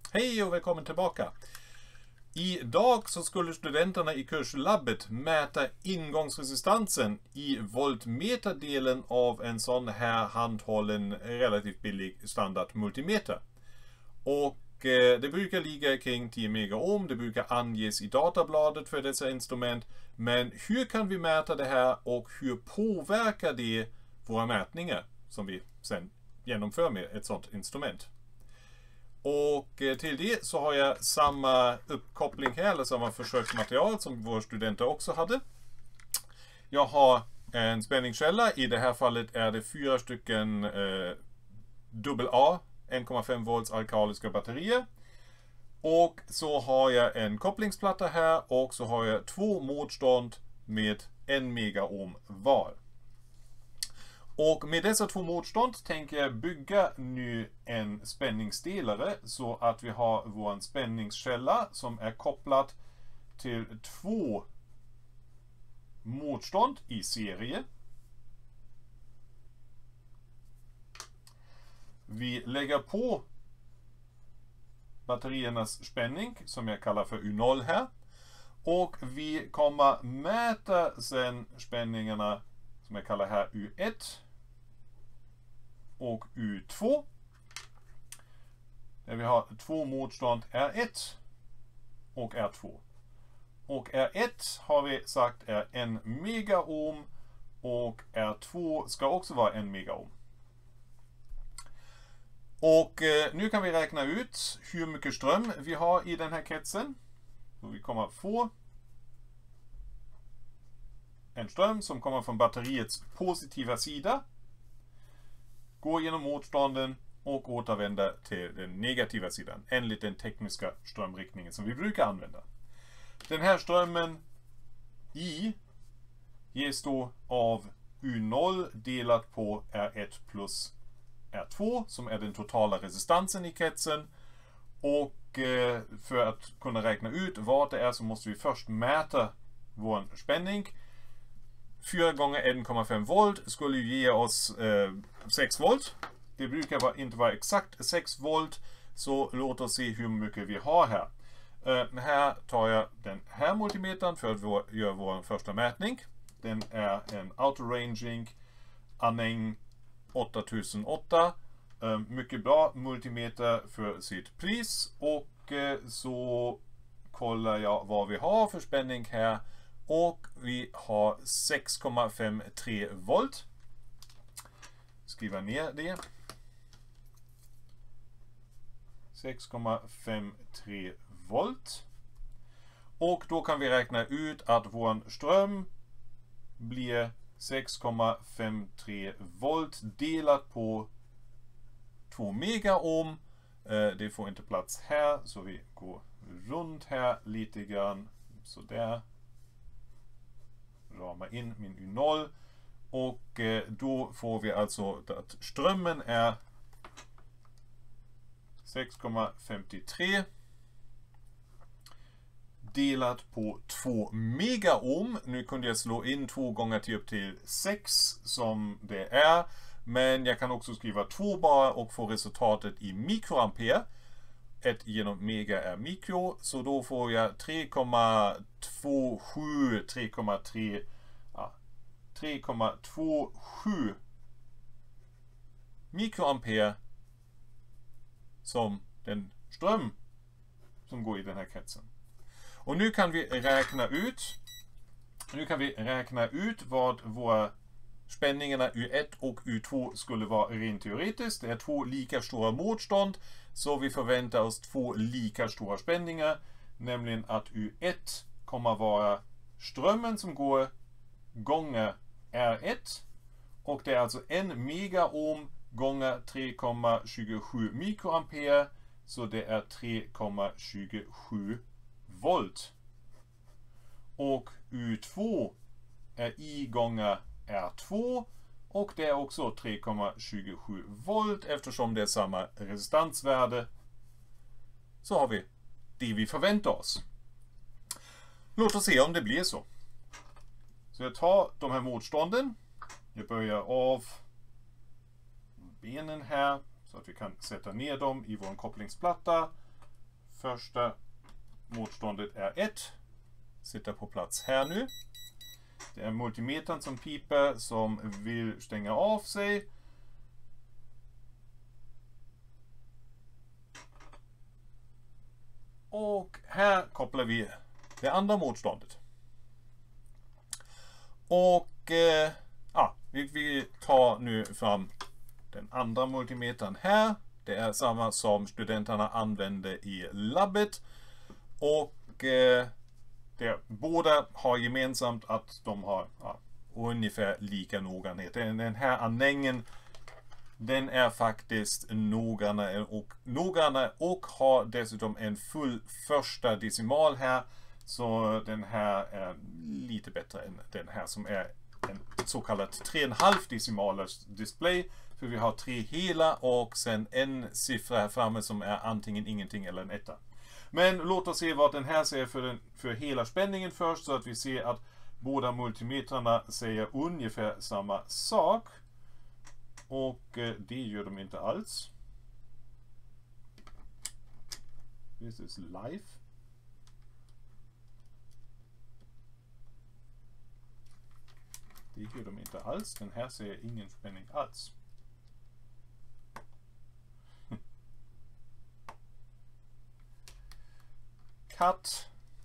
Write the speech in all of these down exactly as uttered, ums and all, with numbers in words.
Hej och välkommen tillbaka. Idag så skulle studenterna i kurslabbet mäta ingångsresistansen i voltmeterdelen av en sån här handhållen relativt billig standard multimeter. Och eh, det brukar ligga kring tio megaohm, det brukar anges i databladet för dessa instrument. Men hur kan vi mäta det här och hur påverkar det våra mätningar som vi sen genomför med ett sådant instrument? Och till det så har jag samma uppkoppling här, eller samma försöksmaterial som våra studenter också hade. Jag har en spänningskälla, i det här fallet är det fyra stycken eh, A A en komma fem volts alkaliska batterier. Och så har jag en kopplingsplatta här och så har jag två motstånd med en megaohm var. Och med dessa två motstånd tänker jag bygga nu en spänningsdelare så att vi har vår spänningskälla som är kopplad till två motstånd i serie. Vi lägger på batteriernas spänning som jag kallar för U noll här. Och vi kommer mäta sen spänningarna som jag kallar här U ett. Och U två. Där vi har två motstånd R ett och R två. Och R ett har vi sagt är en megaohm och R två ska också vara en megaohm. Och eh, nu kan vi räkna ut hur mycket ström vi har i den här kretsen. Så vi kommer få en ström som kommer från batteriets positiva sida, går genom motstånden och återvänder till den negativa sidan enligt den tekniska strömriktningen som vi brukar använda. Den här strömmen I ges då av U noll delat på R ett plus R två som är den totala resistansen i kretsen. Och eh, för att kunna räkna ut vad det är så måste vi först mäta vår spänning. fyra gånger en komma fem volt skulle ge oss eh, sex volt. Det brukar vara, inte vara exakt sex volt, så låt oss se hur mycket vi har här. Eh, här tar jag den här multimetern för att vår, göra vår första mätning. Den är en autoranging Aneng åttatusen åtta. Eh, mycket bra multimeter för sitt pris. Och eh, så kollar jag vad vi har för spänning här. Och vi har sex komma femtiotre volt. Skriva ner det. sex komma femtiotre volt. Och då kan vi räkna ut att vår ström blir sex komma femtiotre volt delat på två megaohm. Det får inte plats här så vi går runt här lite grann. Så där. Ramar in min U noll och eh, då får vi alltså att strömmen är sex komma femtiotre delat på två megaohm. Nu kunde jag slå in två gånger till upp till sex som det är, men jag kan också skriva två bara och få resultatet i mikroampere. ett genom mega är mikro, så då får jag tre komma två sju, tre komma tre, ja, tre komma två sju mikroampere som den ström som går i den här kretsen. Och nu kan vi räkna ut nu kan vi räkna ut vad våra spänningarna U ett och U två skulle vara rent teoretiskt. Det är två lika stora motstånd, så vi förväntar oss två lika stora spänningar, nämligen att U ett kommer vara strömmen som går gånger R ett, och det är alltså en megaohm gånger tre komma tjugosju mikroampere, så det är tre komma tjugosju volt. Och U två är I gånger R två och det är också tre komma tjugosju volt. Eftersom det är samma resistansvärde så har vi det vi förväntar oss. Låt oss se om det blir så. Så jag tar de här motstånden. Jag börjar av benen här så att vi kan sätta ner dem i vår kopplingsplatta. Första motståndet är ett. Sitter på plats här nu. Det är multimetern som piper som vill stänga av sig. Och här kopplar vi det andra motståndet. Och eh, ja, vi, vi tar nu fram den andra multimetern här. Det är samma som studenterna använde i labbet. Och eh, det, båda har gemensamt att de har ja, ungefär lika noggrannhet. Den här anhängen, den är faktiskt noggrannare och, noggrannare och har dessutom en full första decimal här. Så den här är lite bättre än den här som är en så kallad tre komma fem decimalers display. För vi har tre hela och sen en siffra här framme som är antingen ingenting eller en etta. Men låt oss se vad den här säger för, den, för hela spänningen först, så att vi ser att båda multimetrarna säger ungefär samma sak. Och eh, det gör de inte alls. This is live. Det gör de inte alls. Den här säger ingen spänning alls. Cut.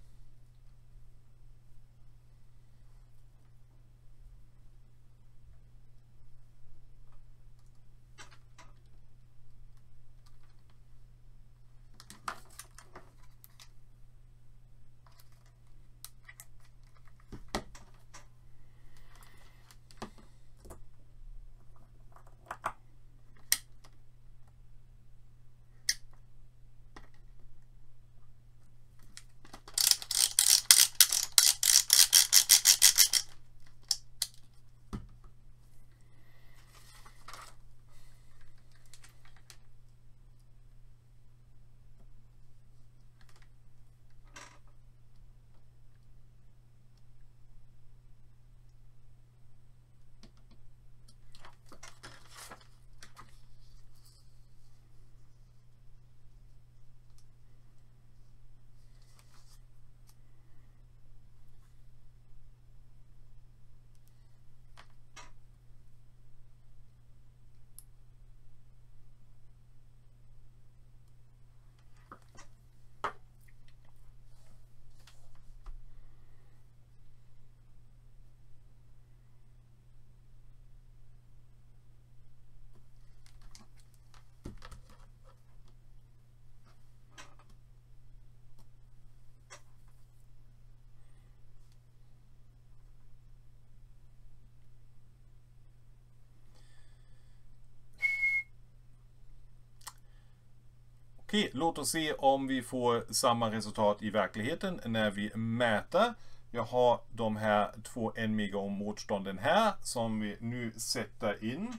Okej, låt oss se om vi får samma resultat i verkligheten när vi mäter. Jag har de här två en megaohm motstånden här som vi nu sätter in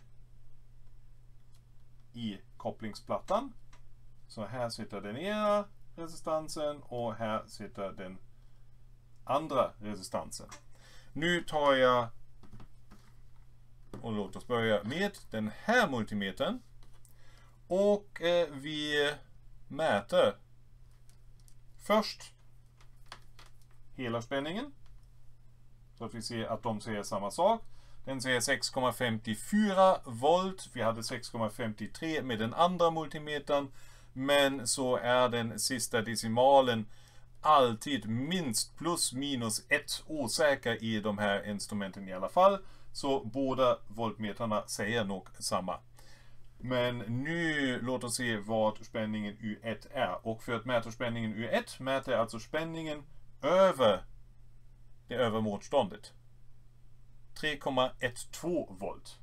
i kopplingsplattan. Så här sitter den ena resistansen och här sitter den andra resistansen. Nu tar jag och låt oss börja med den här multimetern. Och eh, vi mäter först hela spänningen. Så att vi ser att de säger samma sak. Den säger sex komma femtiofyra volt. Vi hade sex komma femtiotre med den andra multimetern. Men så är den sista decimalen alltid minst plus minus ett osäker i de här instrumenten i alla fall. Så båda voltmetrarna säger nog samma. Men nu låt oss se vad spänningen U ett är. Och för att mäta spänningen U ett mäter jag alltså spänningen över det övre motståndet. tre komma tolv volt.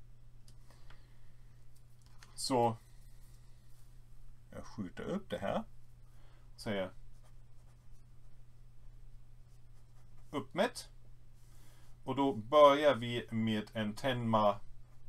Så jag skjuter upp det här. Säger uppmätt. Och då börjar vi med en Tenma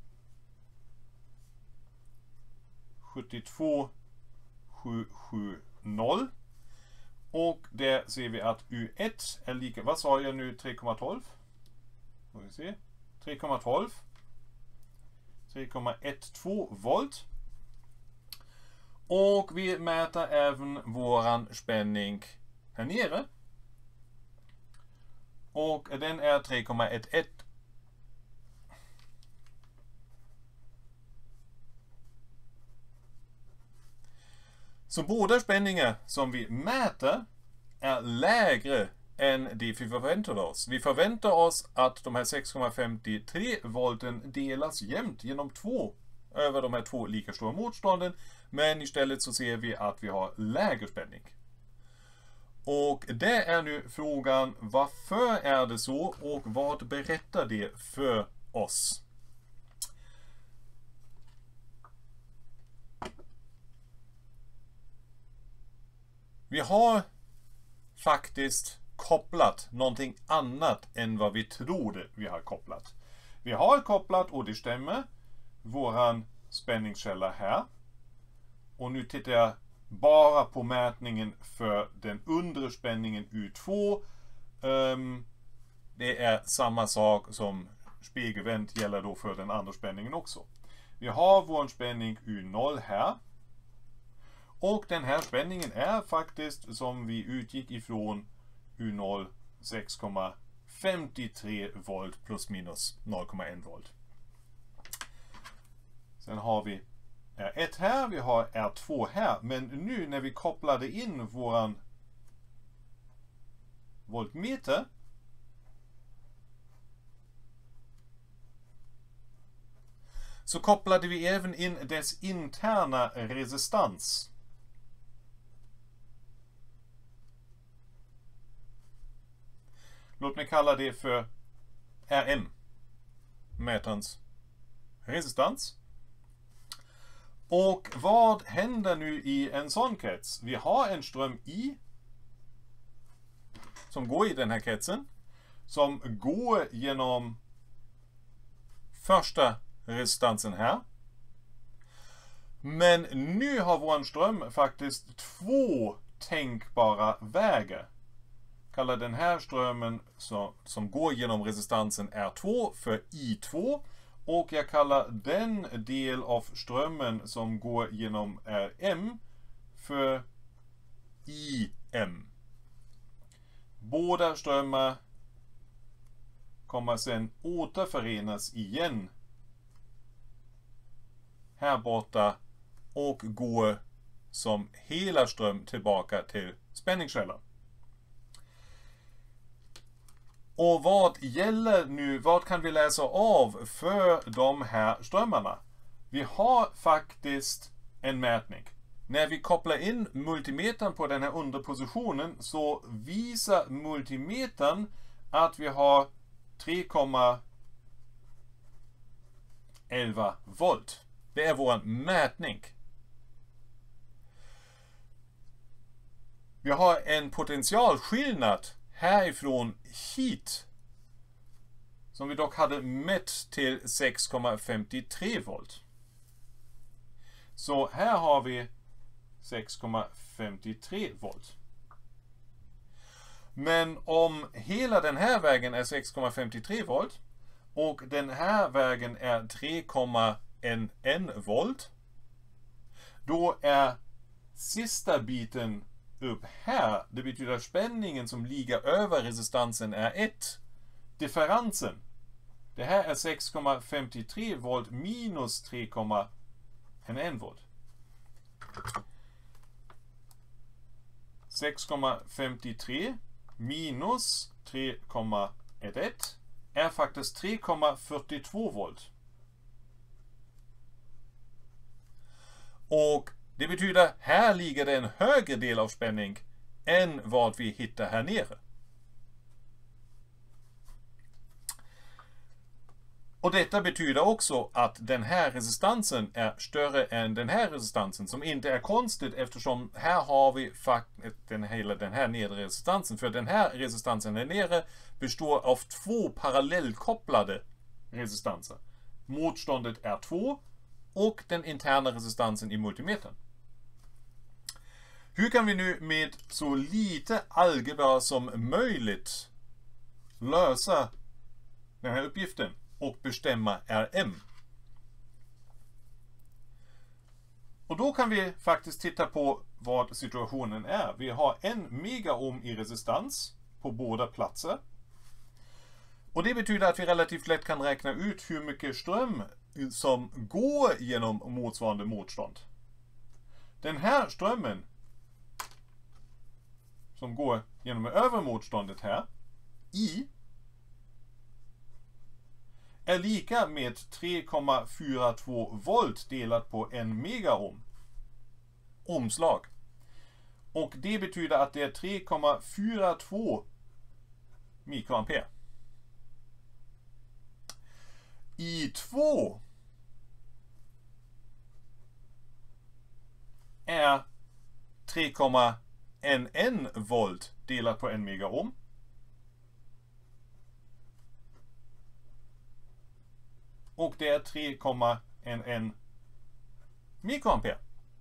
sjuttiotvå sjuhundrasjuttio. Och där ser vi att U ett är lika, vad sa jag nu, tre komma tolv? Får vi se. tre komma tolv. tre komma tolv volt. Och vi mäter även våran spänning här nere. Och den är tre komma ett ett. Så båda spänningar som vi mäter är lägre än det vi förväntar oss. Vi förväntar oss att de här sex komma femtiotre volten delas jämnt genom två över de här två lika stora motstånden. Men istället så ser vi att vi har lägre spänning. Och det är nu frågan, varför är det så och vad berättar det för oss? Vi har faktiskt kopplat någonting annat än vad vi trodde vi har kopplat. Vi har kopplat, och det stämmer, våran spänningskälla här. Och nu tittar jag bara på mätningen för den undre spänningen U två. Um, det är samma sak som spegelvänt gäller då för den andra spänningen också. Vi har vår spänning U noll här. Och den här spänningen är faktiskt, som vi utgick ifrån, U noll sex komma femtiotre volt plus minus noll komma ett volt. Sen har vi R ett här, vi har R två här, men nu när vi kopplade in våran voltmeter så kopplade vi även in dess interna resistans. Låt mig kalla det för R M, mätarens resistans. Och vad händer nu i en sån krets? Vi har en ström I som går i den här kretsen, som går genom första resistansen här. Men nu har vår ström faktiskt två tänkbara vägar. Kallar den här strömmen som, som går genom resistansen R två för I två. Och jag kallar den del av strömmen som går genom R M för I M. Båda strömmar kommer sedan återförenas igen här borta och går som hela ström tillbaka till spänningskällan. Och vad gäller nu, vad kan vi läsa av för de här strömmarna? Vi har faktiskt en mätning. När vi kopplar in multimetern på den här underpositionen så visar multimetern att vi har tre komma elva volt. Det är vår mätning. Vi har en potentialskillnad härifrån hit som vi dock hade mätt till sex komma femtiotre volt. Så här har vi sex komma femtiotre volt. Men om hela den här vägen är sex komma femtiotre volt och den här vägen är tre komma elva volt, då är sista biten upp här, det betyder spänningen som ligger över resistansen är ett. Differensen, det här är sex komma femtiotre volt minus tre komma elva volt. sex komma femtiotre minus tre komma elva är faktiskt tre komma fyrtiotvå volt. Och det betyder här ligger det en högre del av spänning än vad vi hittar här nere. Och detta betyder också att den här resistansen är större än den här resistansen, som inte är konstigt eftersom här har vi den, hela den här nedre resistansen. För den här resistansen här nere består av två parallellkopplade resistanser. Motståndet är två och den interna resistansen i multimetern. Hur kan vi nu med så lite algebra som möjligt lösa den här uppgiften och bestämma R M? Och då kan vi faktiskt titta på vad situationen är. Vi har en megaohm i resistans på båda platser. Och det betyder att vi relativt lätt kan räkna ut hur mycket ström som går genom motsvarande motstånd. Den här strömmen som går genom övermotståndet här, I, är lika med tre komma fyra två volt delat på en megaohm. Omslag. Och det betyder att det är tre komma fyra två mikroampere. I två är tre komma elva volt delat på en megaohm. Och det är tre komma elva mikroampere.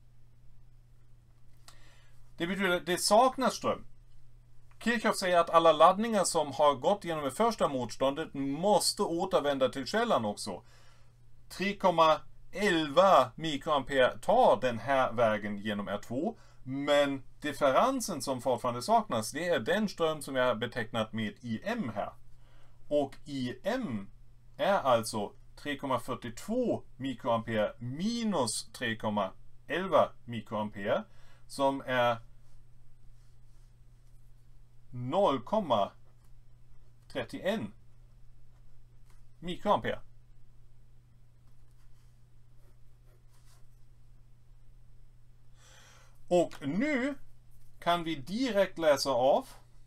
Det betyder att det saknas ström. Kirchhoff säger att alla laddningar som har gått genom det första motståndet måste återvända till källan också. tre komma elva mikroampere tar den här vägen genom R två. Men differensen som fortfarande saknas, det är den ström som jag betecknat med I M här. Och I M är alltså tre komma fyrtiotvå mikroampere minus tre komma elva mikroampere som är noll komma trettioett mikroampere. Och nu kan vi direkt läsa av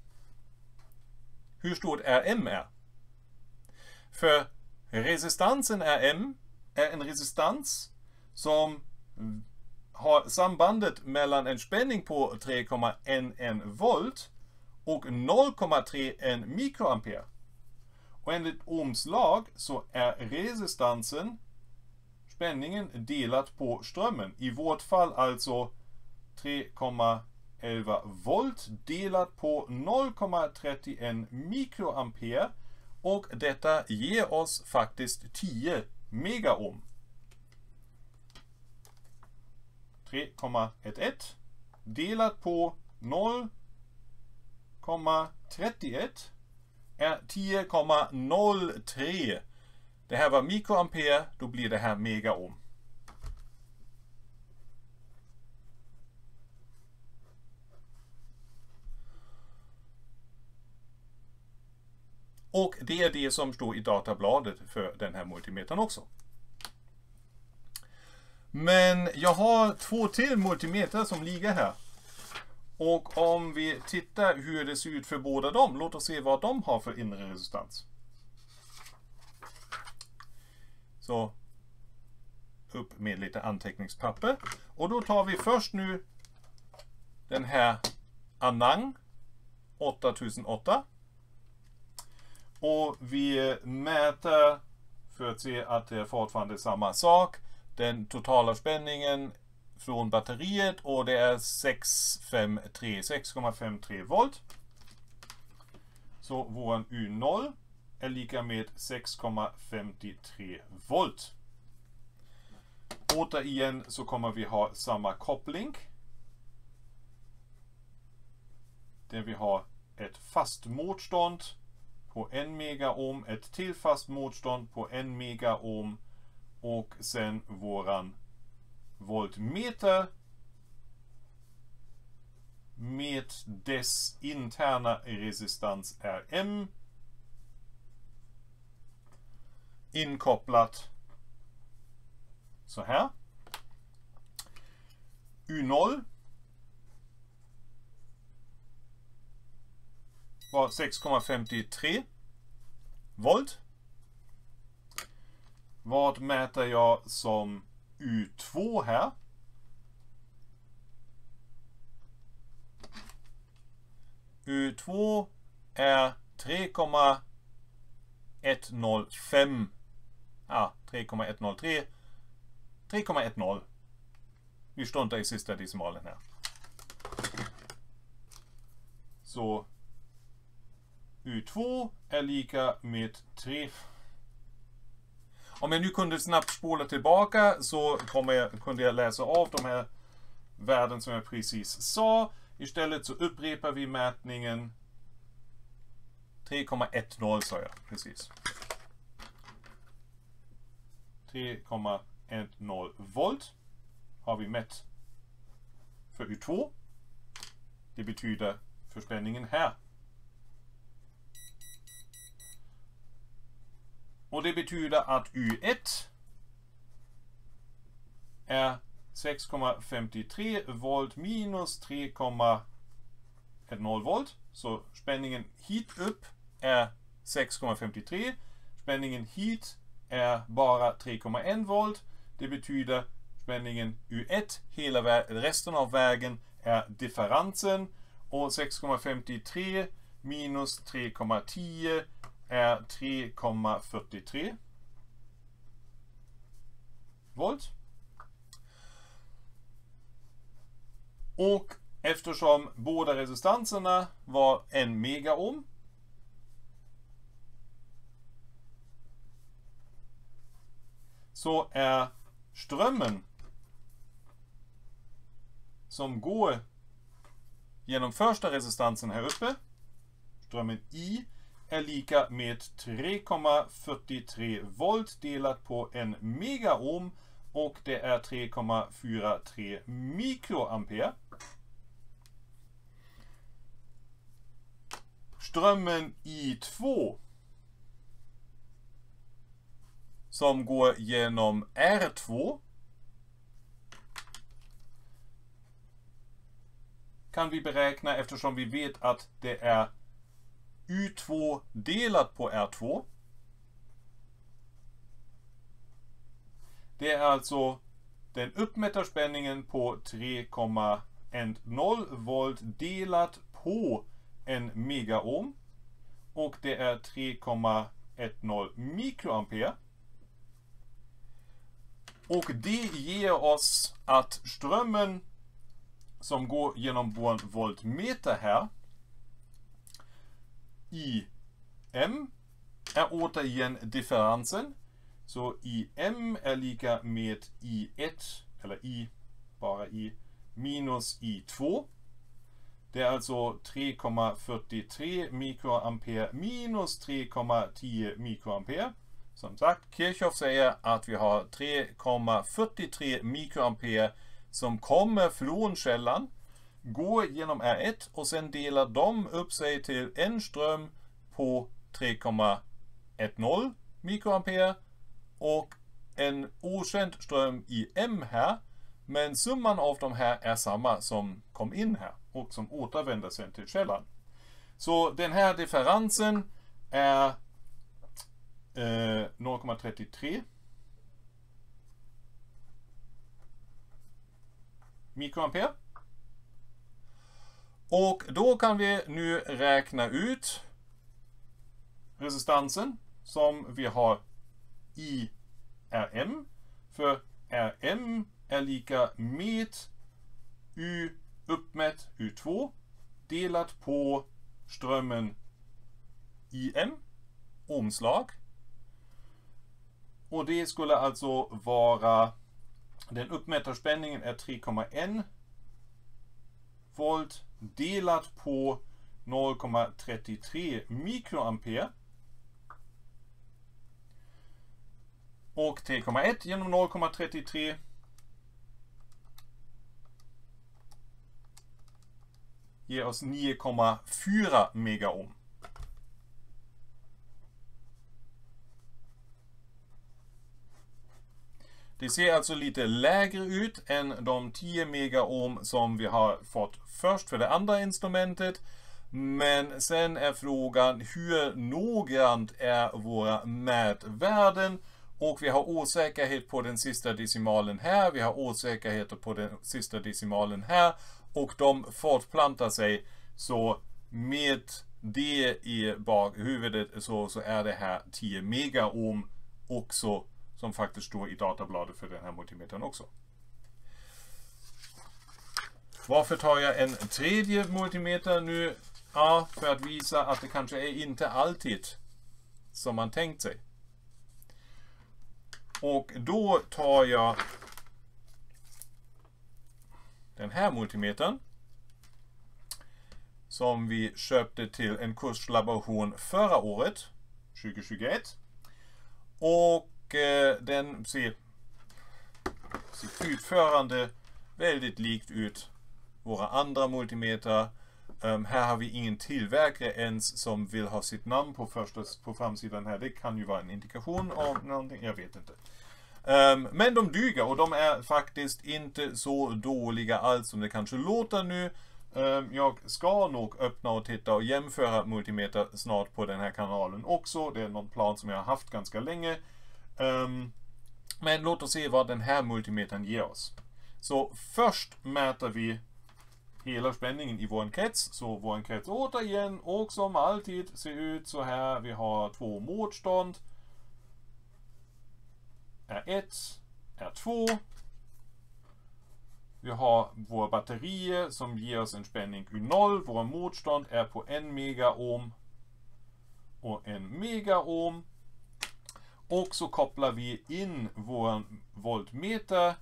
hur stort R M är. För resistansen R M är en resistans som har sambandet mellan en spänning på tre komma elva volt och noll komma trettioett mikroampere. Och enligt Ohms lag så är resistansen spänningen delat på strömmen. I vårt fall alltså tre komma elva volt delat på noll komma trettioett mikroampere. Och detta ger oss faktiskt tio megaohm. tre komma elva delat på noll komma trettioett är tio komma noll tre. Det här var mikroampere, då blir det här megaohm. Och det är det som står i databladet för den här multimetern också. Men jag har två till multimeter som ligger här. Och om vi tittar hur det ser ut för båda dem, låt oss se vad de har för inre resistans. Så upp med lite anteckningspapper. Och då tar vi först nu den här Anang åttatusenåtta. Och vi mäter för att se att det är fortfarande samma sak. Den totala spänningen från batteriet och det är sex komma femtiotre volt. Så vår U noll är lika med sex komma femtiotre volt. Återigen så kommer vi ha samma koppling. Där vi har ett fast motstånd på en megaohm, ett till fast motstånd på en megaohm och sen våran voltmeter med dess interna resistans R M inkopplat så här. U noll var sex komma femtiotre volt. Vad mäter jag som U två här? U två är tre komma etthundrafem. Ja, tre komma etthundratre. tre komma tio. Vi struntar i sista decimalen här. Så U två är lika med tre. Om jag nu kunde snabbt spola tillbaka så kommer jag, kunde jag läsa av de här värden som jag precis sa. Istället så upprepar vi mätningen. tre komma tio sa jag precis. tre komma tio volt har vi mätt för U två. Det betyder för spänningen här. Och det betyder att U ett är sex komma femtiotre volt minus tre komma tio volt. Så spänningen hit upp är sex komma femtiotre. Spänningen hit är bara tre komma ett volt. Det betyder spänningen U ett hela resten av vägen är differensen. Och sex komma femtiotre minus tre komma tio är tre komma fyrtiotre volt. Och eftersom båda resistanserna var en megaohm så är strömmen som går genom första resistansen här uppe, strömmen I, är lika med tre komma fyrtiotre volt delat på en megaohm och det är tre komma fyrtiotre mikroampere. Strömmen I två som går genom R två kan vi beräkna eftersom vi vet att det är U två delat på R två. Det är alltså den uppmätta spänningen på tre komma tio volt delat på en megaohm och det är tre komma tio mikroampere. Och det ger oss att strömmen som går genom vår voltmeter här I M är återigen differensen. Så I M är lika med I ett eller I bara I minus I två. Det är alltså tre komma fyrtiotre mikroampere minus tre komma tio mikroampere. Som sagt, Kirchhoff säger att vi har tre komma fyrtiotre mikroampere som kommer från källan, går genom R ett och sen delar de upp sig till en ström på tre komma tio mikroampere och en okänd ström i M här, men summan av de här är samma som kom in här och som återvänder sen till källan. Så den här differensen är eh, noll komma trettiotre mikroampere. Och då kan vi nu räkna ut resistansen som vi har i R M. För R M är lika med U uppmätt U två delat på strömmen I M, omslag. Och det skulle alltså vara, den uppmätta spänningen är tre komma ett volt delat på noll komma trettiotre mikroampere. Och tre komma ett genom noll komma trettiotre ger oss nio komma fyra megaohm. Det ser alltså lite lägre ut än de tio megaohm som vi har fått först för det andra instrumentet. Men sen är frågan hur noggrant är våra mätvärden. Och vi har osäkerhet på den sista decimalen här. Vi har osäkerhet på den sista decimalen här. Och de fortplantar sig. Så med det i bakhuvudet så, så är det här tio megaohm också. Som faktiskt står i databladet för den här multimetern också. Varför tar jag en tredje multimeter nu? Ja, för att visa att det kanske är inte alltid som man tänkt sig. Och då tar jag den här multimetern som vi köpte till en kurslaboration förra året, tjugohundratjugoett. Och eh, den ser sitt utförande väldigt likt ut våra andra multimeter. Um, här har vi ingen tillverkare ens som vill ha sitt namn på, första, på framsidan här. Det kan ju vara en indikation av någonting, jag vet inte. Um, men de duger och de är faktiskt inte så dåliga alls som det kanske låter nu. Um, jag ska nog öppna och titta och jämföra multimeter snart på den här kanalen också. Det är någon plan som jag har haft ganska länge. Um, men låt oss se vad den här multimetern ger oss. Så först mäter vi hela spänningen i vår krets. Så vår krets återigen och som alltid ser ut så här. Vi har två motstånd. R ett, R två. Vi har våra batterier som ger oss en spänning U noll. Våra motstånd är på en megaohm och en megaohm. Och så kopplar vi in vår voltmeter.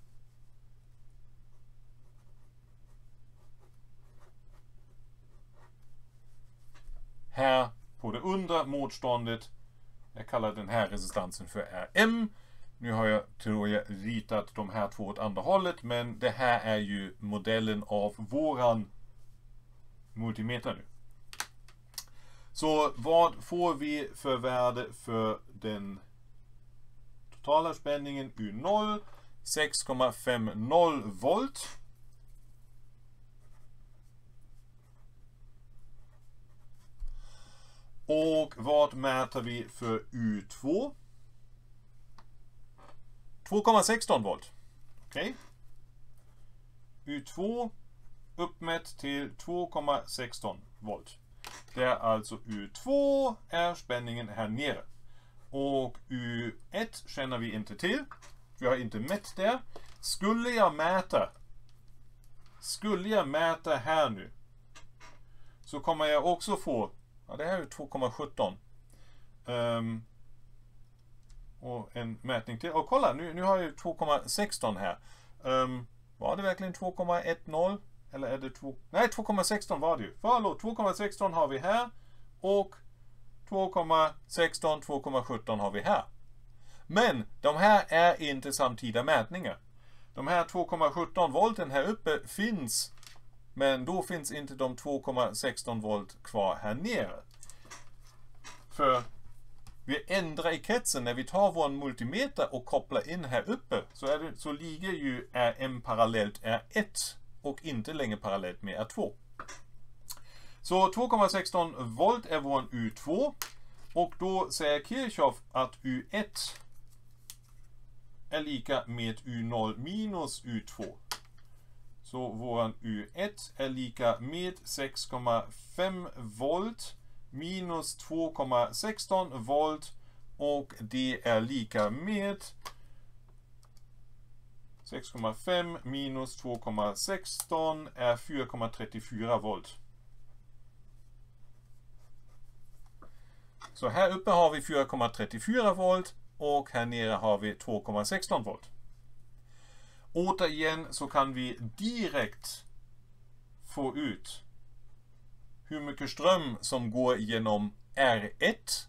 Här på det undre motståndet. Jag kallar den här resistansen för R M. Nu har jag, tror jag ritat de här två åt andra hållet, men det här är ju modellen av våran multimeter nu. Så vad får vi för värde för den totala spänningen U noll? sex komma femtio volt. Och vad mäter vi för U två? två komma sexton volt. Okej. Okay. U två uppmätt till två komma sexton volt. Det är alltså U två är spänningen här nere. Och U ett känner vi inte till. Vi har inte mätt där. Skulle jag mäta Skulle jag mäta här nu så kommer jag också få, ja, det här är två komma sjutton. Um, och en mätning till. Och kolla, nu, nu har jag två komma sexton här. Um, var det verkligen två komma tio? Eller är det två? Nej, två komma sexton var det ju. Förlåt, två komma sexton har vi här. Och två komma sexton, två komma sjutton har vi här. Men de här är inte samtida mätningar. De här två komma sjutton volten här uppe finns. Men då finns inte de två komma sexton volt kvar här nere. För vi ändrar i kretsen när vi tar vår multimeter och kopplar in här uppe. Så, är det, så ligger ju R M parallellt R ett och inte längre parallellt med R två. Så två komma sexton volt är vår U två. Och då säger Kirchhoff att U ett är lika med U noll minus U två. Så vår U ett är lika med sex komma fem volt minus två komma sexton volt. Och det är lika med sex komma fem minus två komma sexton är fyra komma trettiofyra volt. Så här uppe har vi fyra komma trettiofyra volt och här nere har vi två komma sexton volt. Återigen så kan vi direkt få ut hur mycket ström som går genom R ett.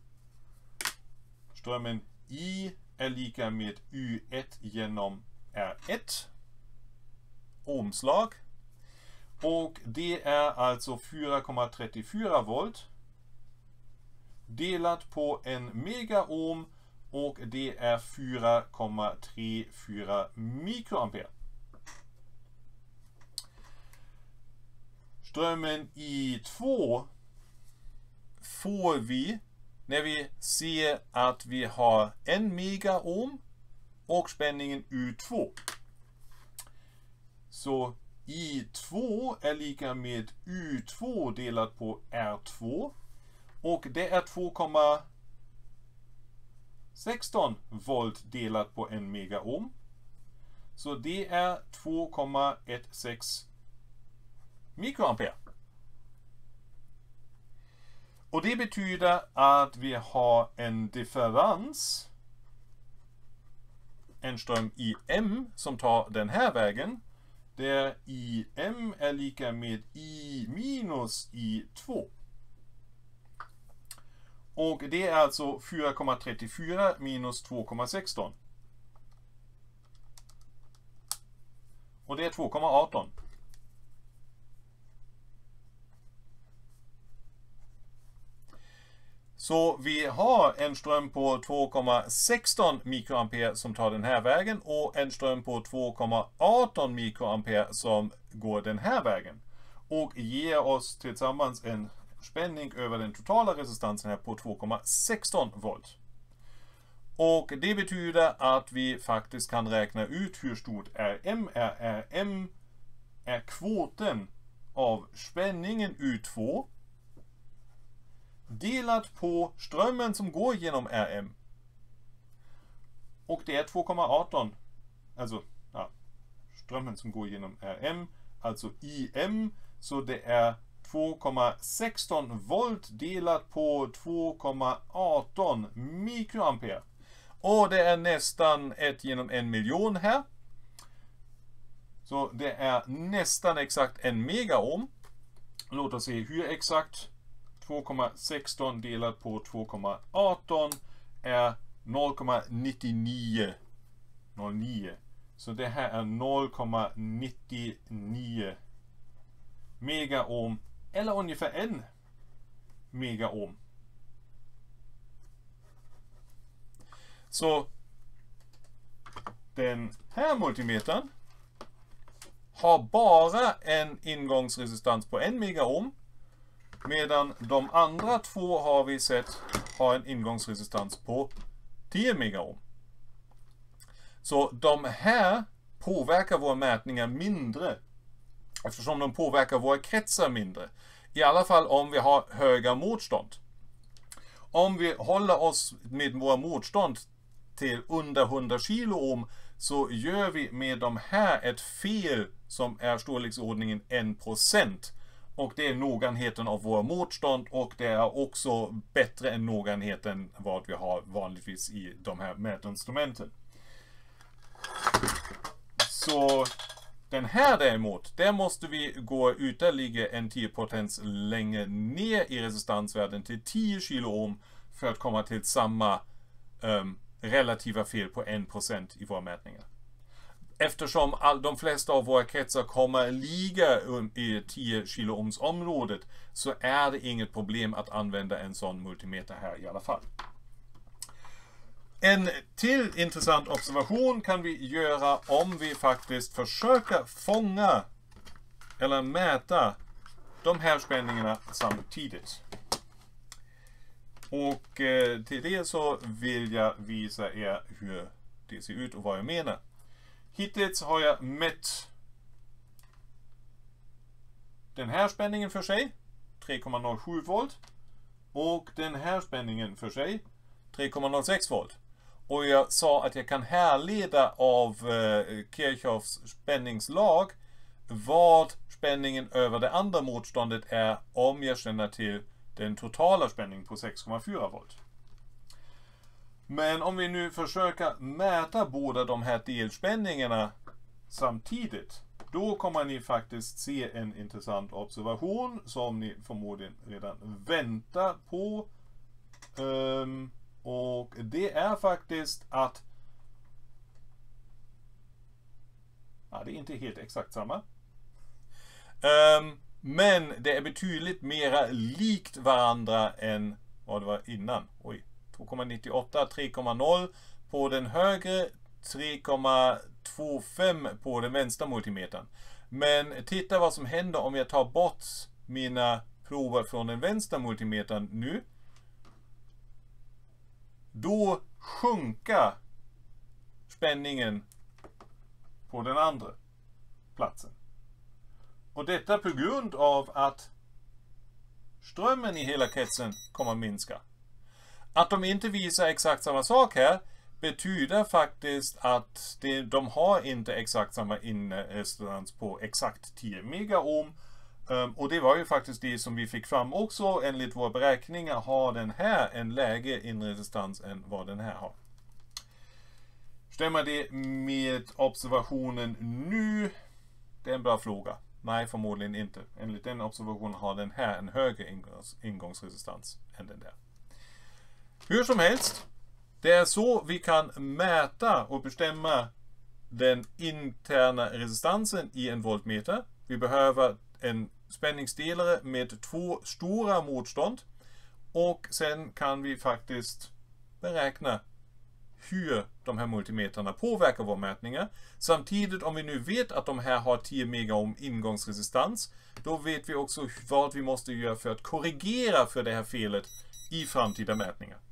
Strömmen I är lika med U ett genom R ett. Ohmslag. Och det är alltså fyra komma trettiofyra volt. Delat på en megaohm och det är fyra komma tretiofyra mikroampere. Strömmen I två får vi när vi ser att vi har en megaohm och spänningen U två. Så I två är lika med U två delat på R två. Och det är två komma sexton volt delat på en megaohm. Så det är två komma sexton mikroampere. Och det betyder att vi har en differens en ström I M som tar den här vägen, där I M är lika med I minus I två. Och det är alltså fyra komma trettiofyra minus två komma sexton. Och det är två komma arton. Så vi har en ström på två komma sexton mikroampere som tar den här vägen och en ström på två komma arton mikroampere som går den här vägen. Och ger oss tillsammans en spänning över den totala resistansen här på två komma sexton volt. Och det betyder att vi faktiskt kan räkna ut hur stort R M är. R M är kvoten av spänningen U två delat på strömmen som går genom R M. Och det är två komma arton. Alltså ja, strömmen som går genom R M, alltså I M. Så det är två komma sexton volt delat på två komma arton mikroampere. Och det är nästan ett genom en miljon här. Så det är nästan exakt en megaohm. Låt oss se hur exakt. två komma sexton delat på två komma arton är noll komma nittionio noll nio. Så det här är noll komma nittionio megaohm eller ungefär en megaohm. Så den här multimetern har bara en ingångsresistans på en megaohm, medan de andra två har vi sett har en ingångsresistans på tio megaohm. Så de här påverkar våra mätningar mindre eftersom de påverkar våra kretsar mindre. I alla fall om vi har höga motstånd. Om vi håller oss med våra motstånd till under hundra kiloohm så gör vi med de här ett fel som är storleksordningen en procent. Och det är noggrannheten av våra motstånd och det är också bättre än noggrannheten vad vi har vanligtvis i de här mätinstrumenten. Så den här däremot, där måste vi gå ytterligare en tio potens längre ner i resistansvärden till tio kiloohm för att komma till samma um, relativa fel på en procent i våra mätningar. Eftersom all, de flesta av våra kretsar kommer ligga i tio kiloohms området så är det inget problem att använda en sån multimeter här i alla fall. En till intressant observation kan vi göra om vi faktiskt försöker fånga eller mäta de här spänningarna samtidigt. Och eh, till det så vill jag visa er hur det ser ut och vad jag menar. Hittills har jag mätt den här spänningen för sig, tre komma noll sju volt, och den här spänningen för sig, tre komma noll sex volt. Och jag sa att jag kan härleda av eh, Kirchhoffs spänningslag vad spänningen över det andra motståndet är om jag känner till den totala spänningen på sex komma fyra volt. Men om vi nu försöker mäta båda de här delspänningarna samtidigt, då kommer ni faktiskt se en intressant observation som ni förmodligen redan väntar på. Um, och det är faktiskt att ja, det är inte helt exakt samma. Um, men det är betydligt mera likt varandra än vad det var innan. Oj. två komma nittioåtta, tre komma noll på den högre, tre komma tjugofem på den vänstra multimetern. Men titta vad som händer om jag tar bort mina prover från den vänstra multimetern nu. Då sjunker spänningen på den andra platsen. Och detta på grund av att strömmen i hela kretsen kommer att minska. Att de inte visar exakt samma sak här betyder faktiskt att det, de har inte exakt samma inresonans på exakt tio megaohm. Um, och det var ju faktiskt det som vi fick fram också. Enligt våra beräkningar har den här en lägre inresistans än vad den här har. Stämmer det med observationen nu? Det är en bra fråga. Nej, förmodligen inte. Enligt den observationen har den här en högre ingångs ingångsresistans än den där. Hur som helst, det är så vi kan mäta och bestämma den interna resistansen i en voltmeter. Vi behöver en spänningsdelare med två stora motstånd. Och sen kan vi faktiskt beräkna hur de här multimetrarna påverkar våra mätningar. Samtidigt, om vi nu vet att de här har tio megaohm ingångsresistans, då vet vi också vad vi måste göra för att korrigera för det här felet i framtida mätningar.